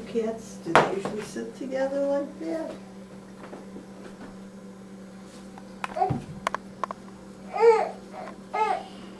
cats, do they usually sit together like that?